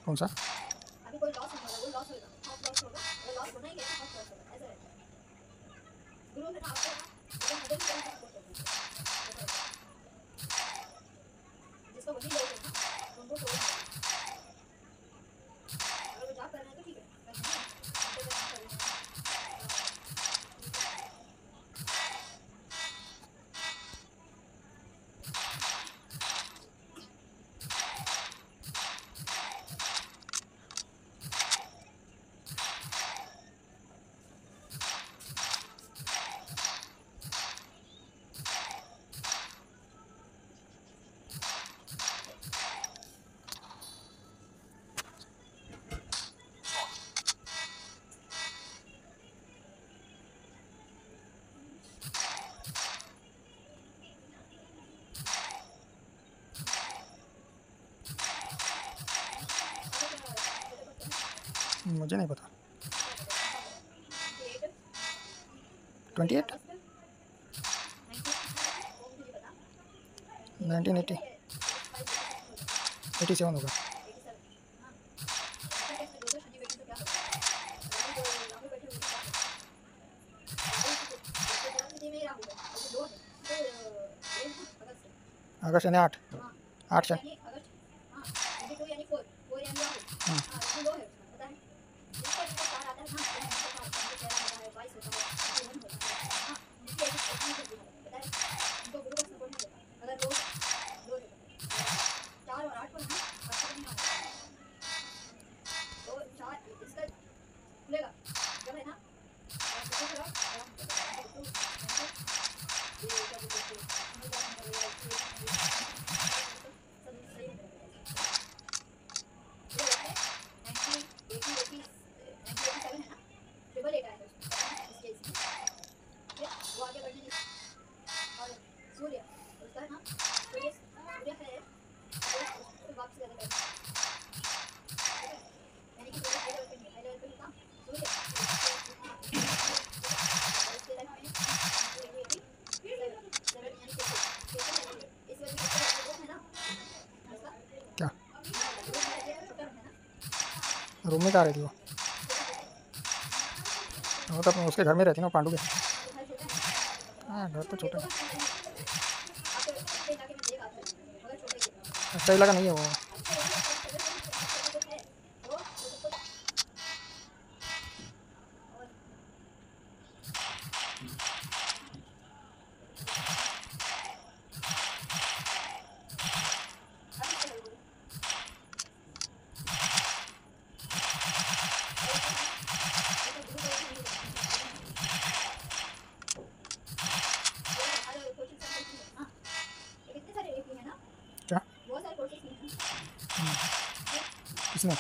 कौन सा? अभी कोई लॉस होगा, वो लॉस होगा, हाफ लॉस होगा, वो लॉस होना ही है, हाफ लॉस होगा, ऐसा रहता है ग्रुप में। आपको ना अगर मदर को सपोर्ट करते हैं जिसको वही लोग है ना उनको कोई अगर वो जॉब करना है तो ठीक है, करना है उनको काम करना है। मुझे नहीं पता। 28 1980 87 होगा। अगस्त यानी 8 से क्या रूम में कहाँ रहती हो? वो तो उसके घर में रहती ना, पांडू के। हाँ घर तो छोटा है, अच्छा इलाका नहीं है वो। क्या किसने?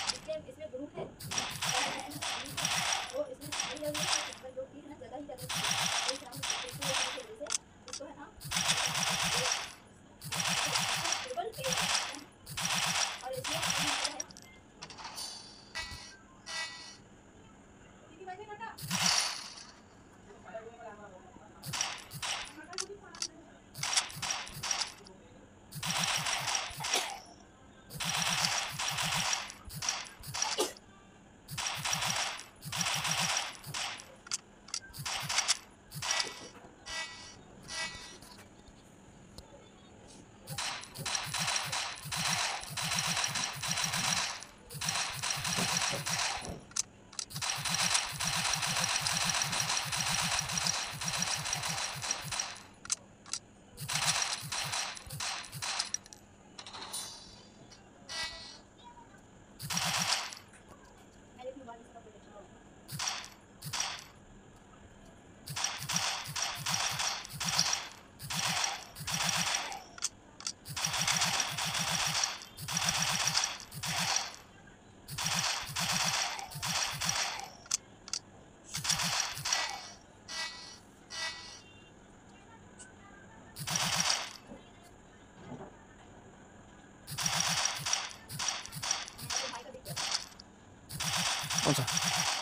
कौन सा?